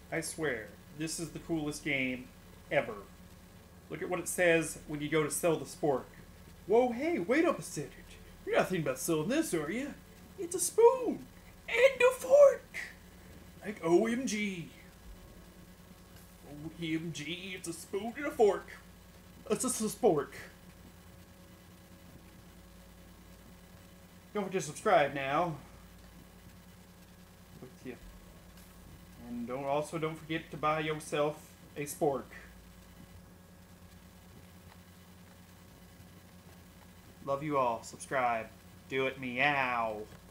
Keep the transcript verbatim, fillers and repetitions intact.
I swear, this is the coolest game ever. Look at what it says when you go to sell the spork. Whoa, hey, wait up a second. You're not thinking about selling this, are you? It's a spoon and a fork. Like O M G. O M G, it's a spoon and a fork. It's just a spork. Don't forget to subscribe now. And don't also don't forget to buy yourself a spork. Love you all. Subscribe. Do it. Meow.